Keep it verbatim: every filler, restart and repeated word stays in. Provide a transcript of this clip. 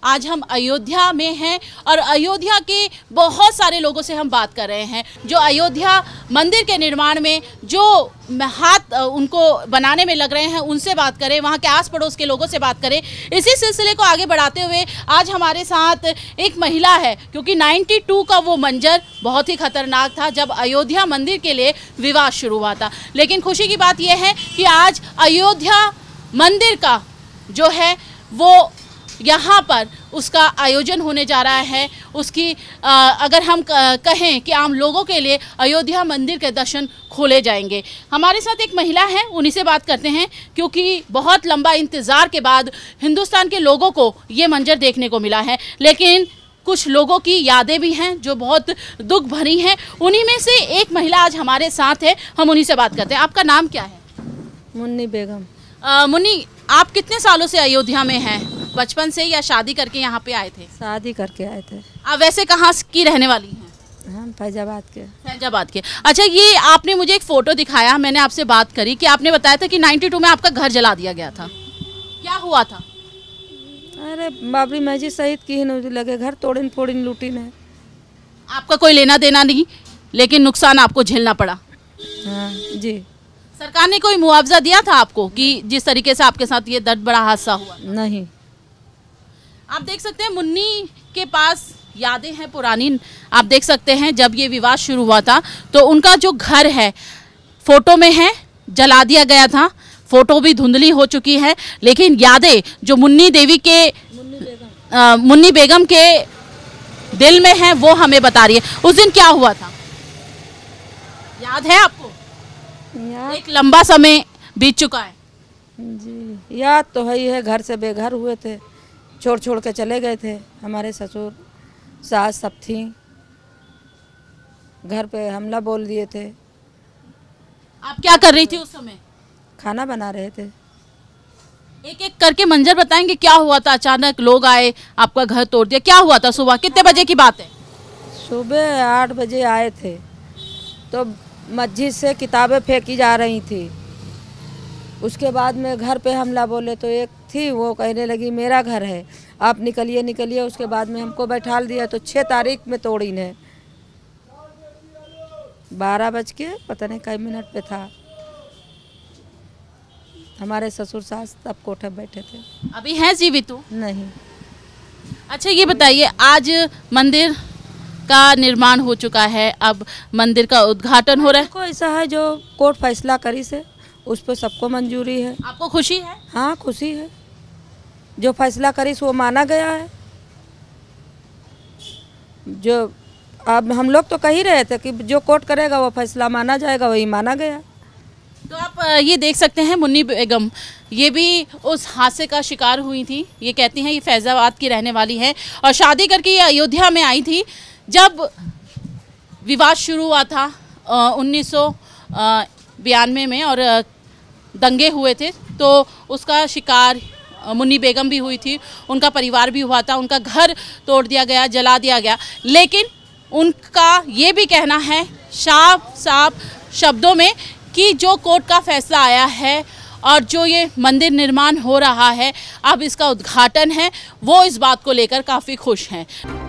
आज हम अयोध्या में हैं और अयोध्या के बहुत सारे लोगों से हम बात कर रहे हैं जो अयोध्या मंदिर के निर्माण में जो हाथ उनको बनाने में लग रहे हैं, उनसे बात करें, वहाँ के आस पड़ोस के लोगों से बात करें। इसी सिलसिले को आगे बढ़ाते हुए आज हमारे साथ एक महिला है, क्योंकि बानवे का वो मंजर बहुत ही खतरनाक था जब अयोध्या मंदिर के लिए विवाद शुरू हुआ था। लेकिन खुशी की बात यह है कि आज अयोध्या मंदिर का जो है वो यहाँ पर उसका आयोजन होने जा रहा है। उसकी आ, अगर हम कहें कि आम लोगों के लिए अयोध्या मंदिर के दर्शन खोले जाएंगे। हमारे साथ एक महिला है, उन्हीं से बात करते हैं, क्योंकि बहुत लंबा इंतज़ार के बाद हिंदुस्तान के लोगों को ये मंजर देखने को मिला है। लेकिन कुछ लोगों की यादें भी हैं जो बहुत दुख भरी हैं। उन्हीं में से एक महिला आज हमारे साथ है, हम उन्हीं से बात करते हैं। आपका नाम क्या है? मुन्नी बेगम। मुन्नी, आप कितने सालों से अयोध्या में हैं? बचपन से या शादी करके यहाँ पे आए थे? शादी करके आए थे। आप वैसे कहाँ की रहने वाली हैं? हम फैजाबाद के। फैजाबाद के। अच्छा, ये आपने मुझे एक फ़ोटो दिखाया, मैंने आपसे बात करी कि आपने बताया था कि बानवे में आपका घर जला दिया गया था। क्या हुआ था? अरे बाबरी मस्जिद शहीद की लगे, घर तोड़िन फोड़िन लूटिन है। आपका कोई लेना देना नहीं, लेकिन नुकसान आपको झेलना पड़ा। हाँ जी। सरकार ने कोई मुआवजा दिया था आपको कि जिस तरीके से आपके साथ ये दर्द बड़ा हादसा हुआ? नहीं। आप देख सकते हैं मुन्नी के पास यादें हैं पुरानी। आप देख सकते हैं जब ये विवाद शुरू हुआ था तो उनका जो घर है फोटो में है, जला दिया गया था। फोटो भी धुंधली हो चुकी है, लेकिन यादें जो मुन्नी देवी के मुन्नी बेगम, आ, मुन्नी बेगम के दिल में है वो हमें बता रही है। उस दिन क्या हुआ था, याद है आपको? याद एक लंबा समय बीत चुका है जी। याद तो है ही है। घर से बेघर हुए थे, छोड़ छोड़ के चले गए थे। हमारे ससुर सास सब थी, घर पे हमला बोल दिए थे। आप क्या कर रही थी उस समय? खाना बना रहे थे। एक एक करके मंजर बताएंगे, क्या हुआ था? अचानक लोग आए, आपका घर तोड़ दिया, क्या हुआ था? सुबह कितने बजे की बात है? सुबह आठ बजे आए थे तो मस्जिद से किताबें फेंकी जा रही थी। उसके बाद में घर पे हमला बोले तो एक थी वो कहने लगी मेरा घर है, आप निकलिए निकलिए। उसके बाद में हमको बैठाल दिया तो छः तारीख में तोड़ी ने। बारह बज के पता नहीं कई मिनट पे था। हमारे ससुर सास तब कोठे बैठे थे। अभी हैं जीवित? नहीं। अच्छा, ये बताइए, आज मंदिर का निर्माण हो चुका है, अब मंदिर का उद्घाटन हो रहा है। कोई ऐसा है जो कोर्ट फैसला करी से उस पर सबको मंजूरी है। आपको खुशी है? हाँ खुशी है। जो फैसला करी वो माना गया है। जो अब हम लोग तो कह ही रहे थे कि जो कोर्ट करेगा वो फैसला माना जाएगा, वही माना गया। तो आप ये देख सकते हैं मुन्नी बेगम ये भी उस हादसे का शिकार हुई थी। ये कहती हैं ये फैजाबाद की रहने वाली है और शादी करके ये अयोध्या में आई थी जब विवाद शुरू हुआ था उन्नीस सौ बयानवे में और दंगे हुए थे, तो उसका शिकार मुन्नी बेगम भी हुई थी, उनका परिवार भी हुआ था, उनका घर तोड़ दिया गया, जला दिया गया। लेकिन उनका ये भी कहना है साफ साफ शब्दों में कि जो कोर्ट का फैसला आया है और जो ये मंदिर निर्माण हो रहा है, अब इसका उद्घाटन है, वो इस बात को लेकर काफ़ी खुश हैं।